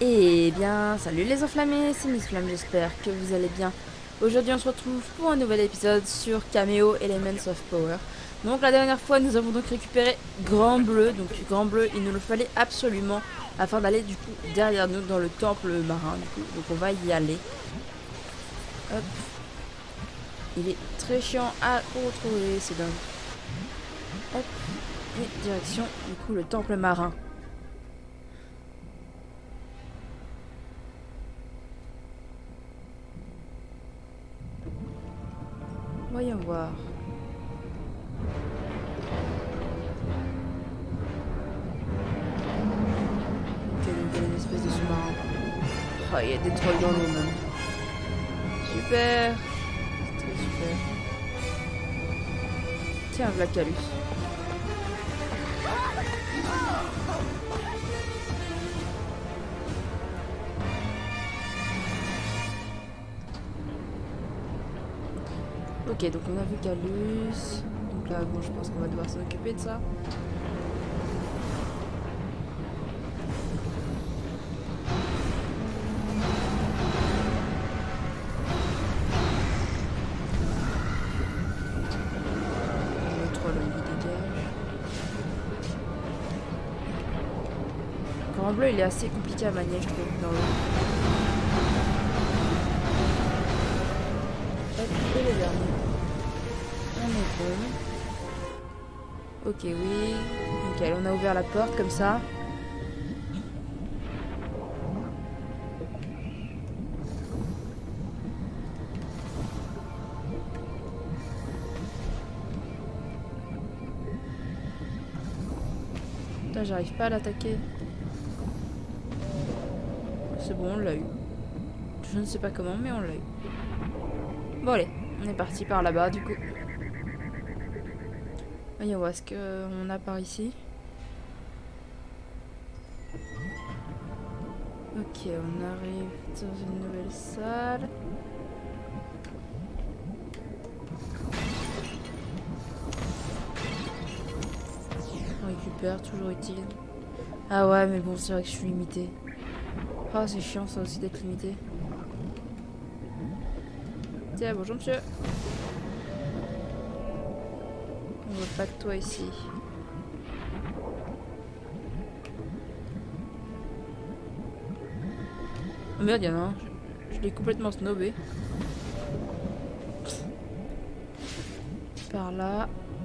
Eh bien, salut les enflammés, c'est Miss Flamme, j'espère que vous allez bien. Aujourd'hui on se retrouve pour un nouvel épisode sur Cameo Elements of Power. Donc la dernière fois nous avons donc récupéré Grand Bleu, donc Grand Bleu il nous le fallait absolument afin d'aller du coup derrière nous dans le temple marin du coup. Donc on va y aller. Hop. Il est très chiant à retrouver, c'est dingue. Hop. Et direction du coup le temple marin. Voyons voir. Ok, donc il y a une espèce de sous-marin. Oh, il y a des trolls dans l'eau même. Super. C'est très super. Tiens, Black Calus. Ok, donc on a vu Calus. Donc là, bon, je pense qu'on va devoir s'en occuper de ça. Le troll, il dégage. Grand Bleu, il est assez compliqué à manier, je trouve, dans l'eau. Hop, et le dernier. On est bon. Ok, oui. Nickel, on a ouvert la porte comme ça. Putain, j'arrive pas à l'attaquer. C'est bon, on l'a eu. Je ne sais pas comment, mais on l'a eu. Bon, allez, on est parti par là-bas, du coup. Voyons voir ce qu'on a par ici. Ok, on arrive dans une nouvelle salle. On récupère, toujours utile. Ah ouais, mais bon, c'est vrai que je suis limitée. Ah, c'est chiant ça aussi d'être limité. Tiens, bonjour monsieur. On veut pas de toi ici. Oh merde, y'en a un. Je l'ai complètement snobé. Par là.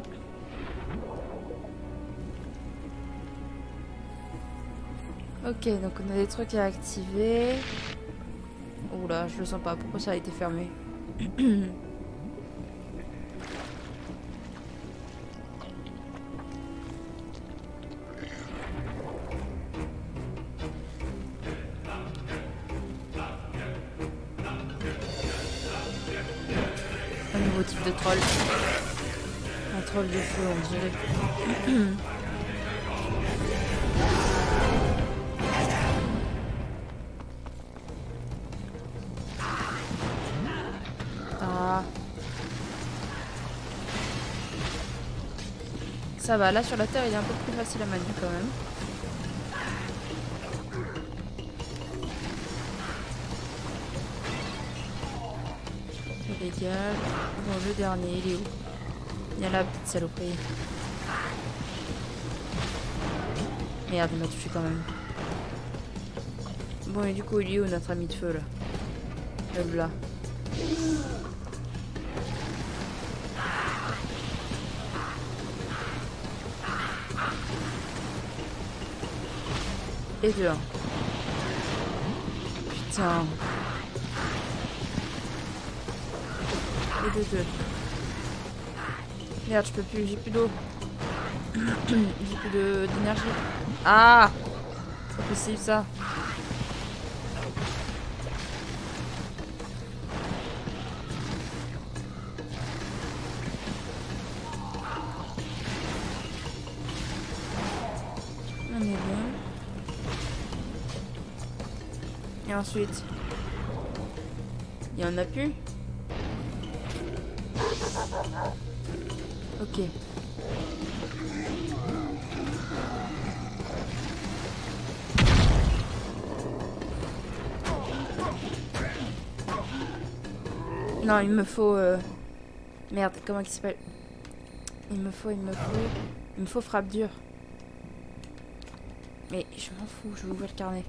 Ok, donc on a des trucs à activer. Oula, je le sens pas. Pourquoi ça a été fermé? Un nouveau type de troll. Un troll de feu, on dirait. Ah. Ça va, là sur la terre il est un peu plus facile à manier quand même. Ça dégage. Bon, le dernier, il est où? Il y a la petite saloperie. Merde, il m'a touché quand même. Bon, et du coup, il est où notre ami de feu là? Le là. Et deux. Putain. Et deux. Merde, je peux plus, j'ai plus d'eau. J'ai plus d'énergie. Ah! C'est pas possible ça. On est bon. Et ensuite, il y en a plus. Ok. Non, il me faut... Merde, comment il s'appelle? Il me faut frappe dure. Mais je m'en fous, je vais ouvrir le carnet.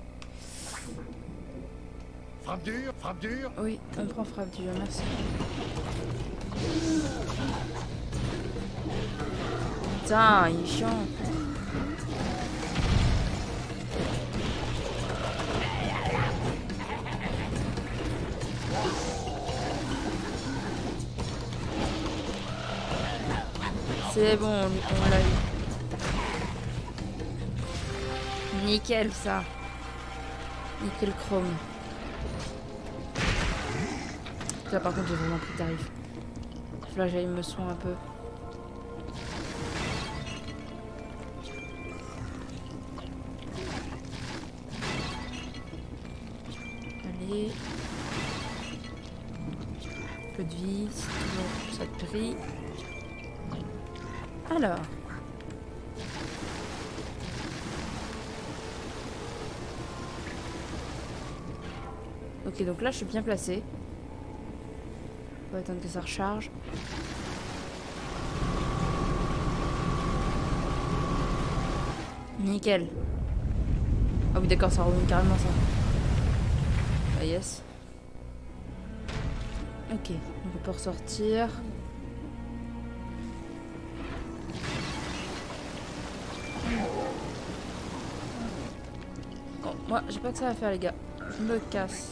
Frappe dure, frappe dure. Oui, on prend frappe dure, merci. Putain, il est chiant. C'est bon, on l'a eu. Nickel ça. Nickel chrome. Là par contre j'ai vraiment pris tarif. Là j'allais me soigner un peu. Allez. Peu de vie, c'est toujours ça de prix. Alors. Ok, donc là je suis bien placée. On va attendre que ça recharge. Nickel. Ah oui d'accord, ça remonte carrément ça. Ah yes. Ok, donc on peut ressortir. Bon, moi j'ai pas que ça à faire les gars. Je me casse.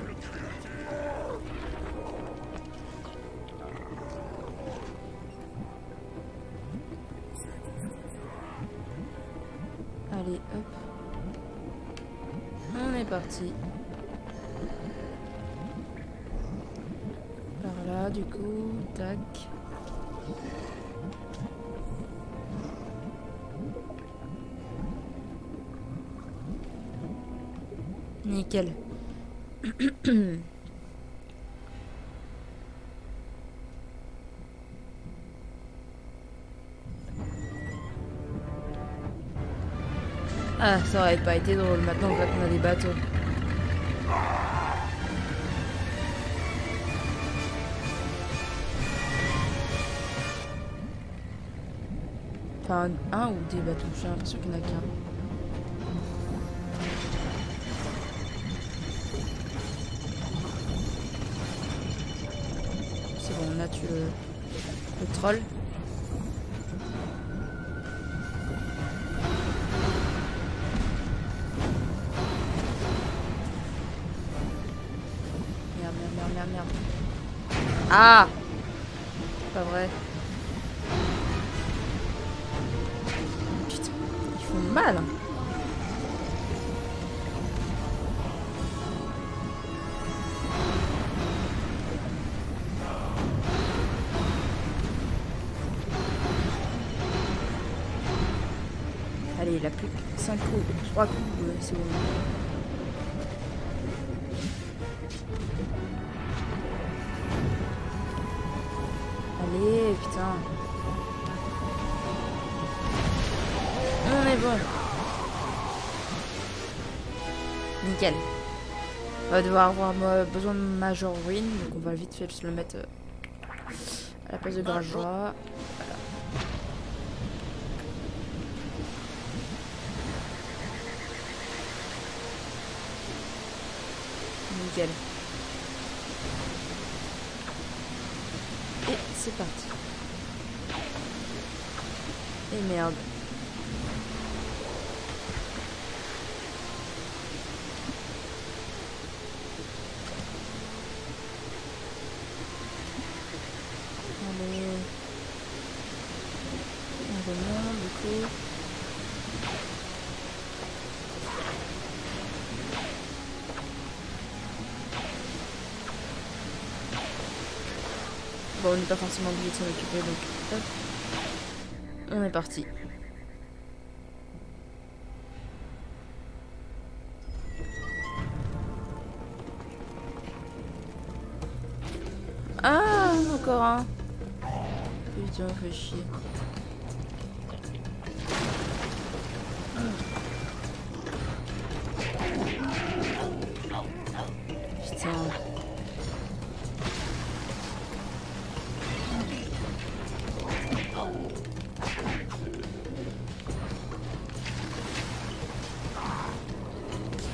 Allez, hop. On est parti. Par là, du coup, tac. Nickel. Ah, ça aurait pas été drôle. Maintenant, on voit qu'on a des bateaux. Enfin, un ou des bateaux. J'ai l'impression qu'il n'y en a qu'un. C'est bon, on a tué le troll. Merde. Ah! C'est pas vrai. Putain, ils font mal. Allez, il a plus que 5 coups, 3 coups, c'est bon. Allez, putain. On est bon. Nickel. On va devoir avoir besoin de Major Ruin, donc on va vite fait se le mettre à la place de Grageois. Voilà. Nickel. Et c'est parti. Et merde. Allez. On remonte du coup. Bon, on n'est pas forcément obligé de s'en occuper, donc hop. On est parti. Ah, encore un. Putain, fait chier. Putain.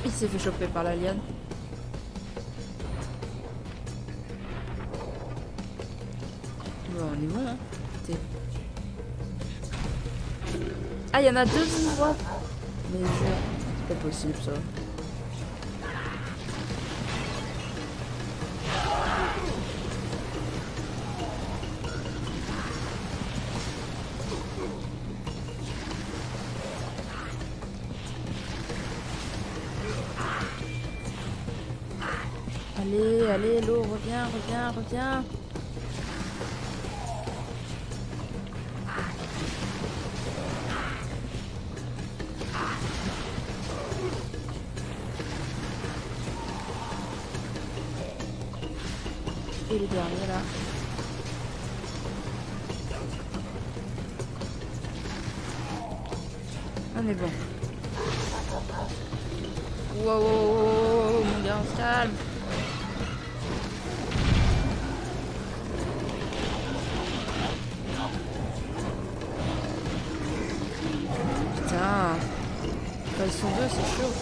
Il s'est fait choper par la liane. Bon, on est bon, hein. Ah, il y en a deux endroits. Mais c'est pas possible, ça. Allez, allez, l'eau, reviens, reviens, reviens. Et le dernier là. On est bon. Wow, wow, wow, mon gars, on se calme. Putain. Quand ils sont deux, c'est chaud.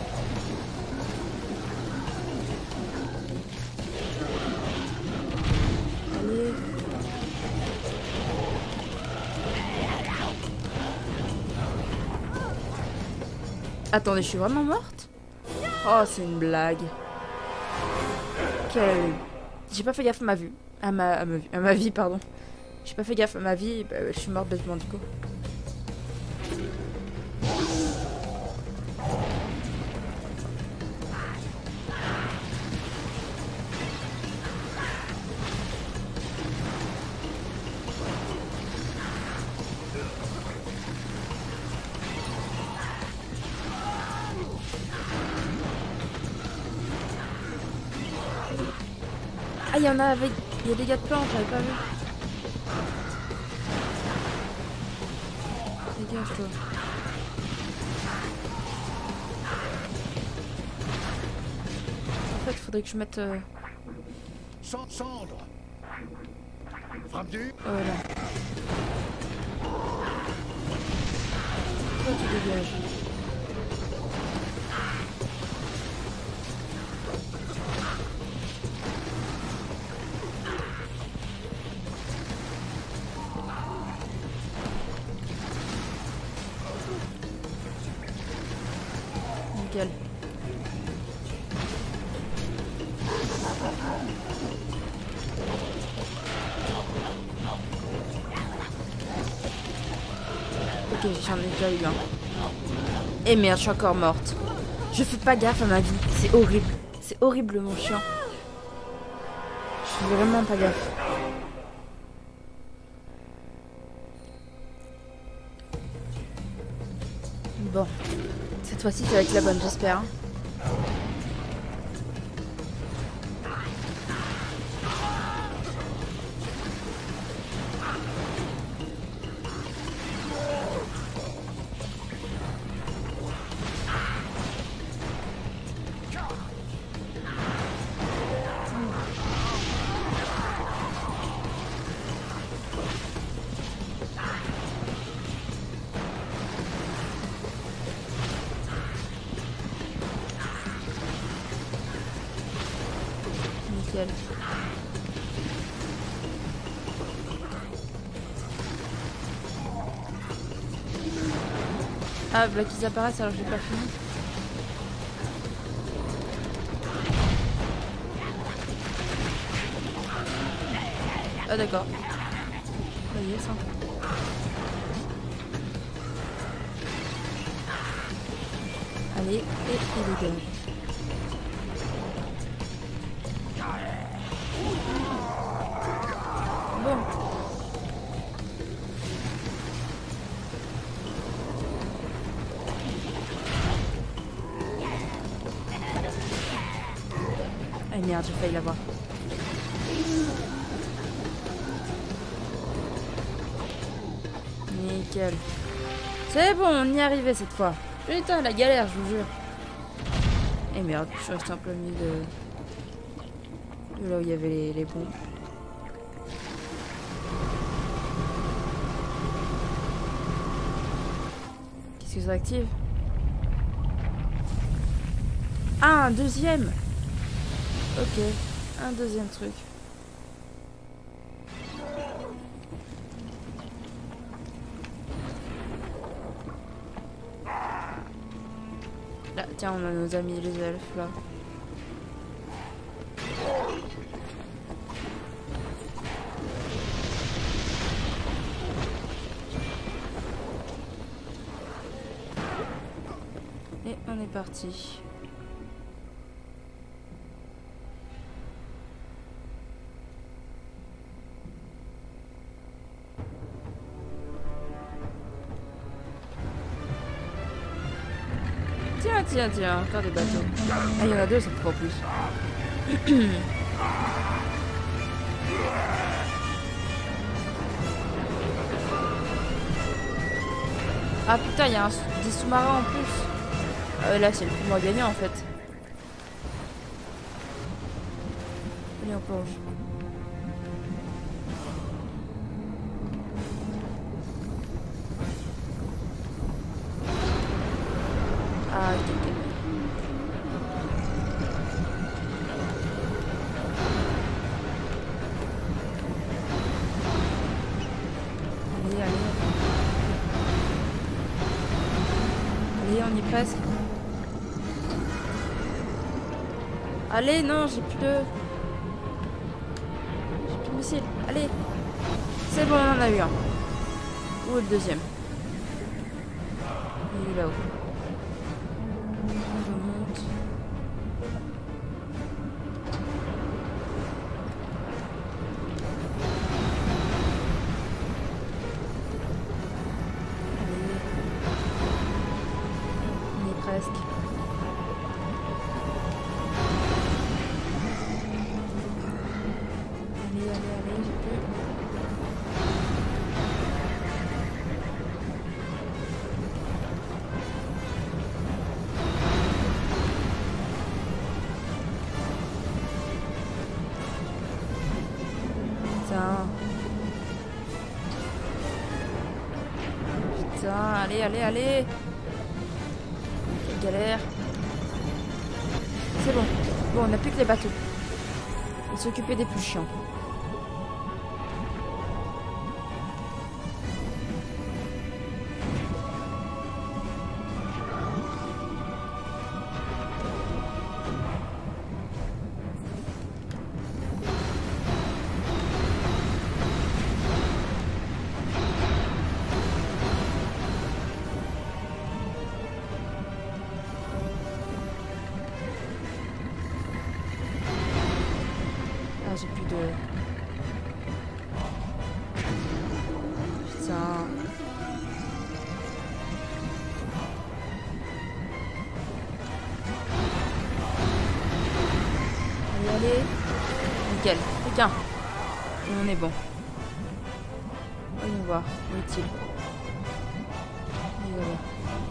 Allez. Attendez, je suis vraiment morte? Oh, c'est une blague. Quelle... J'ai pas fait gaffe à ma vue. À ma vie, pardon. J'ai pas fait gaffe à ma vie, et bah, je suis morte bêtement du coup. Ah, il y en a avec... Il y a des gars de plantes, j'avais pas vu. Dégage-toi. En fait, il faudrait que je mette... Cendre. Frappe dure. Voilà. Toi, tu dégages. Nickel. Ok, j'en ai déjà eu un. Et merde, je suis encore morte. Je fais pas gaffe à ma vie. C'est horrible. C'est horriblement chiant. Je fais vraiment pas gaffe. Bon. Cette fois-ci, ça va être la bonne, j'espère. Hein. Nickel. Ah, voilà qu'ils apparaissent alors que j'ai pas fini. Ah d'accord. Ça y est, ça. Allez, et il dégage. Bon. Ah merde, j'ai failli l'avoir. Nickel. C'est bon, on y est arrivé cette fois. Putain, la galère, je vous jure. Et merde, je suis resté en plein milieu de là où il y avait les pompes. Qu'est-ce que ça active? Ah, un deuxième. Ok, un deuxième truc. Là, tiens, on a nos amis les elfes là. Et on est parti. Tiens, encore des bateaux. Ah, il y en a deux cette fois en plus. Ah putain, il y a des sous-marins en plus. Là, c'est le plus moins gagnant en fait. Allez, on plonge. Ah, ok. Allez, on y est presque. Allez, non, j'ai plus de missiles. Allez. C'est bon, on en a eu un. Où est le deuxième? Il est là-haut. Je monte. On y est presque. Allez, j'ai plus. Putain, allez. Quelle galère. C'est bon. Bon, on n'a plus que les bateaux. On va s'occuper des plus chiants. Ah, j'ai plus de... Putain. Allez. Nickel. Plus qu'un. Et on est bon. Voyons voir. Où est-il? Il est là.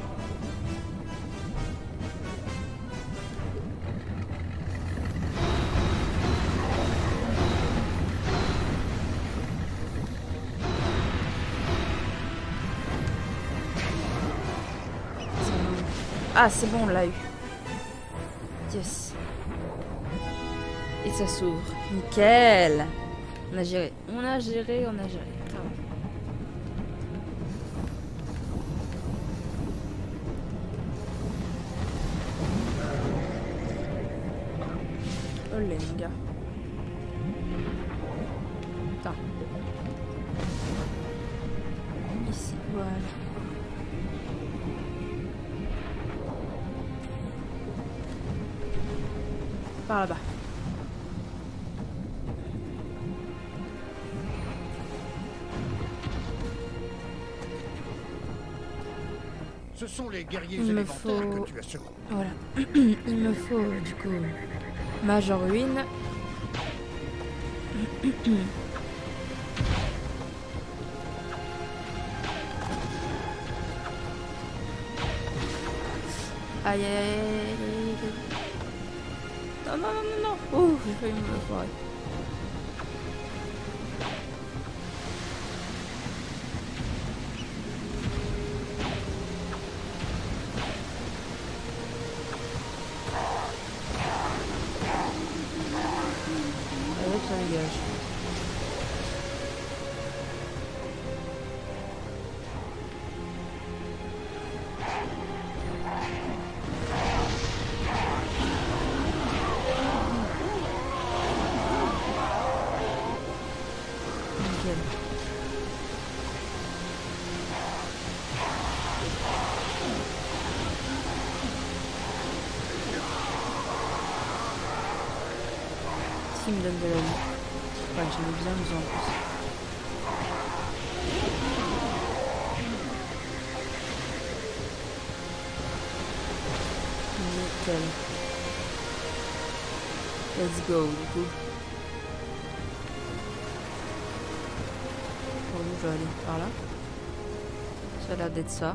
Ah, c'est bon, on l'a eu. Yes. Et ça s'ouvre. Nickel. On a géré. Pardon. Olé, mon gars. Putain. Ici, voilà. Par là-bas. Ce sont les guerriers Il me élémentaires faut... que tu as secourus. Voilà. Il me faut, du coup, mage en ruine. Aïe, aïe, aïe. Non. Ouh, j'ai failli me foirer. qui me donne de la vie. Ouais, j'en ai bien besoin en plus. Nickel. Let's go, du coup. Bon, je vais aller par là. Ça a l'air d'être ça.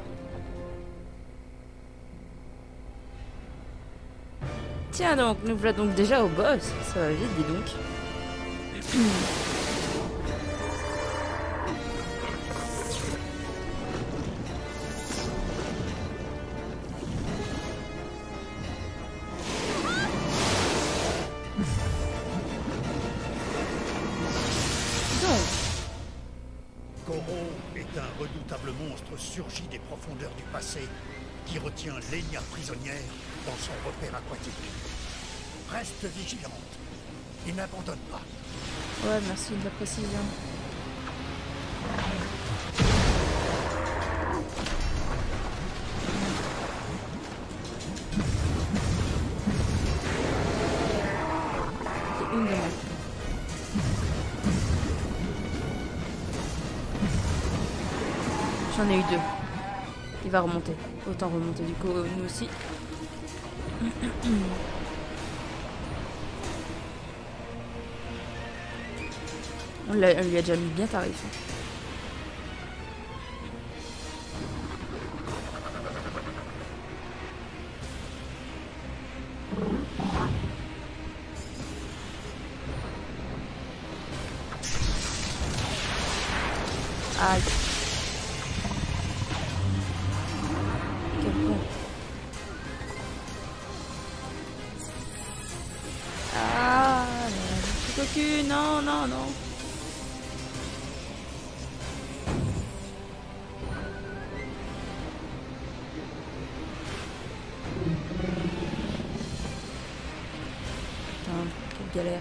Tiens donc, nous voilà donc déjà au boss. Ça va vite, dis donc. Koro est un redoutable monstre surgi des profondeurs du passé qui retient Lenya prisonnière dans son repère aquatique. Reste vigilante et n'abandonne pas. Ouais, merci de la précision. C'est une de moi. J'en ai eu deux. Il va remonter. Autant remonter du coup, nous aussi. On lui a déjà mis bien tarif. Aïe. Quel con. Ah, le cocu, non, non, non. Putain, quelle galère.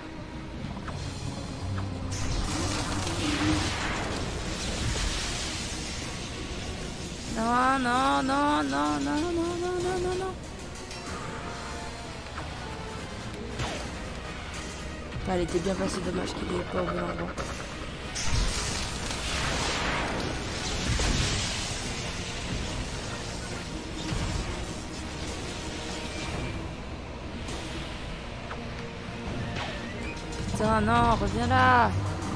Non, non, non, non, non, non, non, non, non, non. Elle était bien passée, dommage qu'il est pas au bon endroit. Putain, non, reviens là.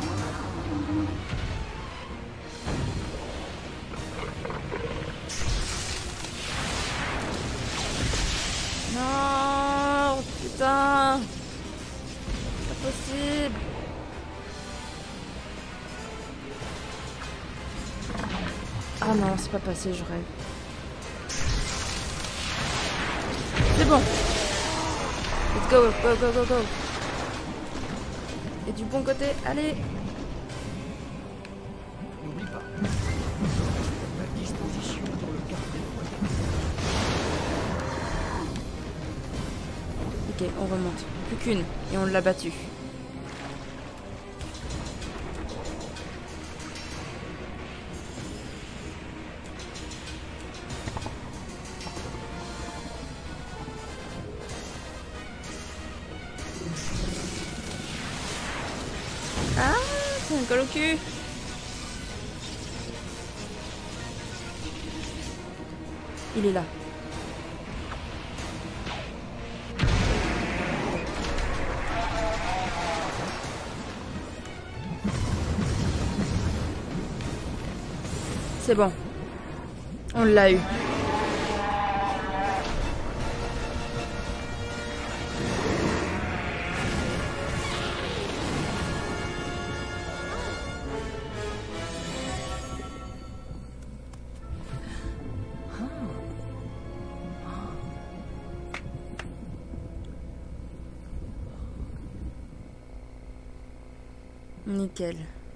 Non, putain. Pas possible. Ah non, c'est pas passé, je rêve. C'est bon. Let's go, go, go, go, go. Et du bon côté, allez. N'oublie pas. La disposition dans le cadre des Ok, on remonte. Plus qu'une. Et on l'a battu. Ah, c'est un col au cul. Il est là. C'est bon. On l'a eu. Nickel.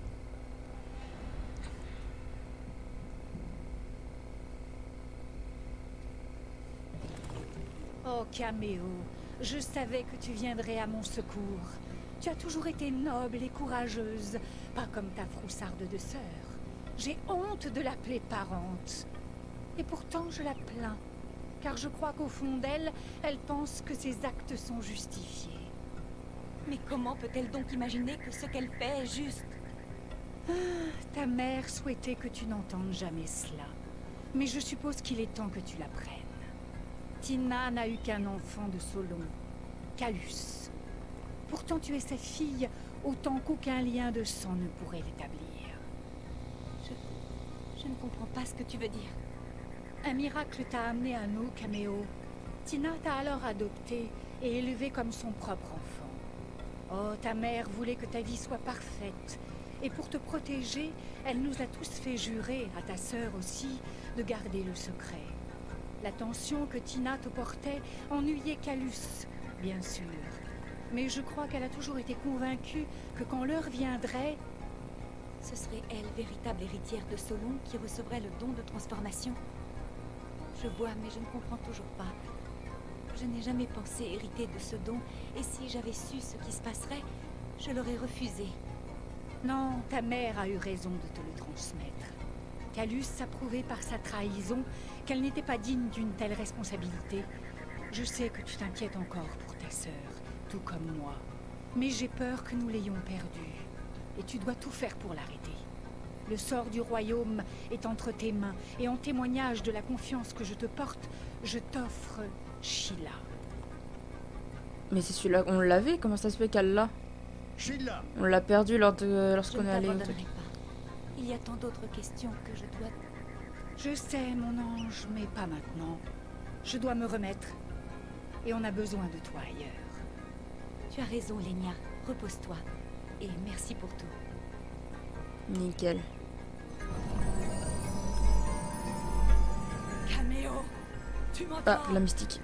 Oh, Caméo, je savais que tu viendrais à mon secours. Tu as toujours été noble et courageuse, pas comme ta froussarde de sœur. J'ai honte de l'appeler parente. Et pourtant, je la plains, car je crois qu'au fond d'elle, elle pense que ses actes sont justifiés. Mais comment peut-elle donc imaginer que ce qu'elle fait est juste? Ta mère souhaitait que tu n'entendes jamais cela. Mais je suppose qu'il est temps que tu l'apprennes. Tina n'a eu qu'un enfant de Solon, Calus. Pourtant tu es sa fille, autant qu'aucun lien de sang ne pourrait l'établir. Je ne comprends pas ce que tu veux dire. Un miracle t'a amené à nous, Caméo. Tina t'a alors adopté et élevé comme son propre enfant. Oh, ta mère voulait que ta vie soit parfaite. Et pour te protéger, elle nous a tous fait jurer, à ta sœur aussi, de garder le secret. L'attention que Tina te portait ennuyait Calus, bien sûr. Mais je crois qu'elle a toujours été convaincue que quand l'heure viendrait... Ce serait elle, véritable héritière de Solon, qui recevrait le don de transformation. Je vois, mais je ne comprends toujours pas. Je n'ai jamais pensé hériter de ce don, et si j'avais su ce qui se passerait, je l'aurais refusé. Non, ta mère a eu raison de te le transmettre. Calus a prouvé par sa trahison qu'elle n'était pas digne d'une telle responsabilité. Je sais que tu t'inquiètes encore pour ta sœur, tout comme moi. Mais j'ai peur que nous l'ayons perdue. Et tu dois tout faire pour l'arrêter. Le sort du royaume est entre tes mains, et en témoignage de la confiance que je te porte, je t'offre Sheila. Mais c'est celui-là qu'on l'avait, comment ça se fait qu'elle l'a? Sheila! On l'a perdu lorsqu'on est allé au truc. Je ne t'abandonnerai pas. Il y a tant d'autres questions que je dois... Je sais, mon ange, mais pas maintenant. Je dois me remettre. Et on a besoin de toi ailleurs. Tu as raison, Lénia. Repose-toi. Et merci pour tout. Nickel. Caméo, tu m'entends? Ah, la mystique.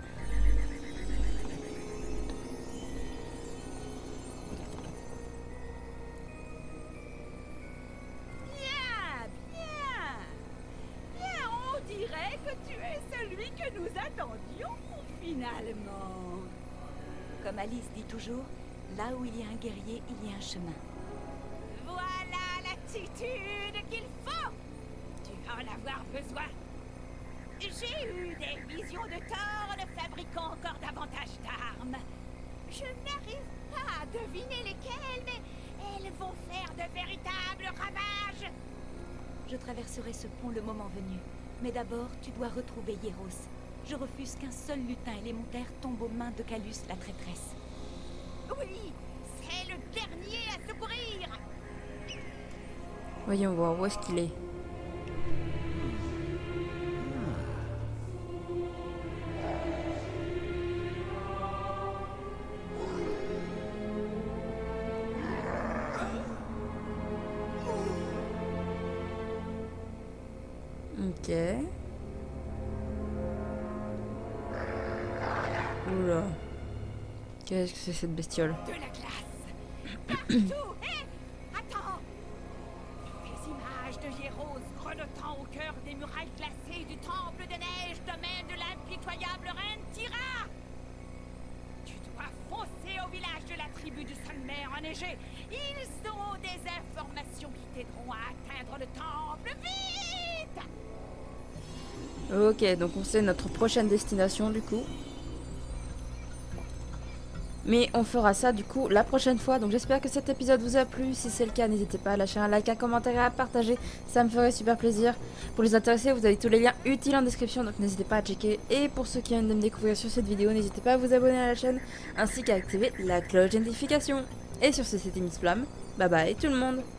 Bien, on dirait que tu es celui que nous attendions, finalement. Comme Alice dit toujours, là où il y a un guerrier, il y a un chemin. Voilà l'attitude qu'il faut. Tu vas en avoir besoin. J'ai eu des visions de Thor ne fabriquant encore davantage d'armes. Je n'arrive pas à deviner lesquelles, mais elles vont faire de véritables ravages. Je traverserai ce pont le moment venu. Mais d'abord, tu dois retrouver Hieros. Je refuse qu'un seul lutin élémentaire tombe aux mains de Calus, la traîtresse. Oui, c'est le dernier à secourir. Voyons voir, où est-ce qu'il est? Ok. Oula. Qu'est-ce que c'est cette bestiole? De la glace. Partout. Hé, attends. Les images de Hieros grelottant au cœur des murailles glacées du temple de neige, domaine de l'impitoyable reine Thyra. Tu dois foncer au village de la tribu du Sun-Mère enneigé. Ils ont des informations qui t'aideront à atteindre le temple. Vite! Ok, donc on sait notre prochaine destination du coup. Mais on fera ça du coup la prochaine fois. Donc j'espère que cet épisode vous a plu. Si c'est le cas, n'hésitez pas à lâcher un like, un commentaire et à partager. Ça me ferait super plaisir. Pour les intéressés, vous avez tous les liens utiles en description. Donc n'hésitez pas à checker. Et pour ceux qui viennent de me découvrir sur cette vidéo, n'hésitez pas à vous abonner à la chaîne. Ainsi qu'à activer la cloche de notification. Et sur ce, c'était Miss Flamme. Bye bye tout le monde.